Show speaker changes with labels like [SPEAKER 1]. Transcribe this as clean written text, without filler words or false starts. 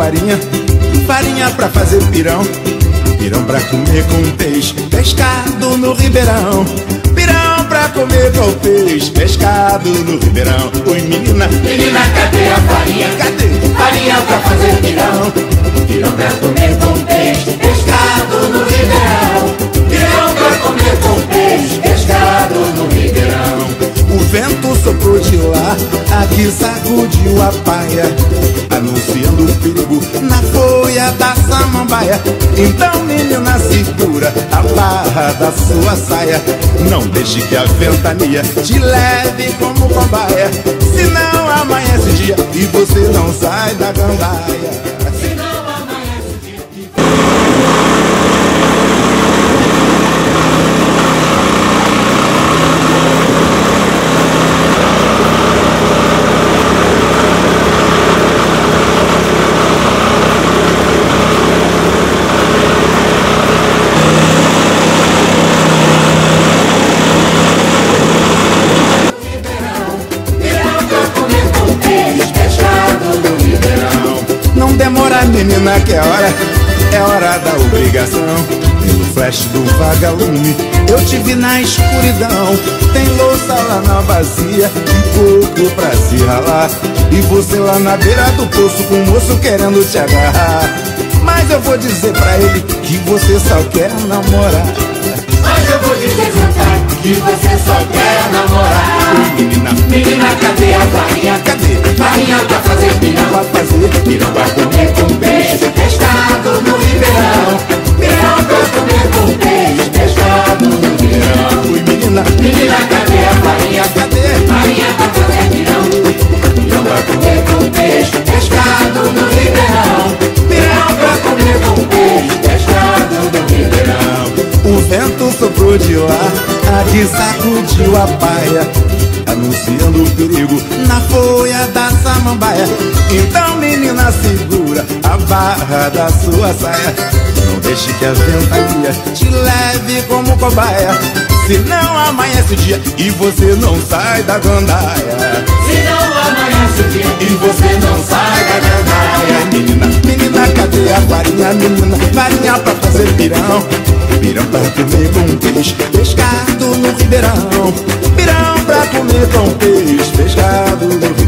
[SPEAKER 1] farinha, farinha pra fazer pirão, pirão pra comer com peixe, pescado no ribeirão. Pirão pra comer com peixe, pescado no ribeirão. Oi menina,
[SPEAKER 2] menina, cadê a farinha?
[SPEAKER 1] Cadê?
[SPEAKER 2] Farinha pra fazer pirão, pirão pra comer com peixe, pescado no ribeirão. Pirão pra comer com peixe, pescado no ribeirão.
[SPEAKER 1] O vento soprou de lá, aqui sacudiu a paia, anunciando o perigo na folha da samambaia. Então menina, segura a barra da sua saia, não deixe que a ventania te leve como cobaia, senão amanhece o dia e você não sai da gandaia. Não demora, menina, que é hora da obrigação. Pelo flash do vagalume eu te vi na escuridão. Tem louça lá na bacia e coco pra se ralar, e você lá na beira do poço com o moço querendo te agarrar. Mas eu vou dizer pra ele que você só quer namorar.
[SPEAKER 2] Mas eu vou dizer que você só quer namorar.
[SPEAKER 1] Menina,
[SPEAKER 2] menina, cadê a farinha?
[SPEAKER 1] Cadê?
[SPEAKER 2] Farinha pra fazer pirão,
[SPEAKER 1] Pra fazer
[SPEAKER 2] pirão pra comer com peixe, pescado no ribeirão. Pirão pra comer com peixe, pescado no ribeirão.
[SPEAKER 1] Oi menina,
[SPEAKER 2] menina, cadê a farinha?
[SPEAKER 1] Cadê?
[SPEAKER 2] Farinha pra fazer pirão, pirão pra comer com peixe, pescado no ribeirão. Pirão pra comer com peixe, pescado no ribeirão.
[SPEAKER 1] O vento soprou de lá, aqui sacudiu a paia, anunciando o perigo na folha da samambaia. Então menina, segura a barra da sua saia, não deixe que a ventania te leve como cobaia, senão amanhece o dia e você não sai da gandaia.
[SPEAKER 2] Senão amanhece o dia
[SPEAKER 1] E você não sai da gandaia. Menina, menina, cadê a farinha? Menina, farinha pra fazer pirão, pirão pra comer com peixe, pescado no ribeirão. Pirão pra comer com peixe, pescado no ribeirão.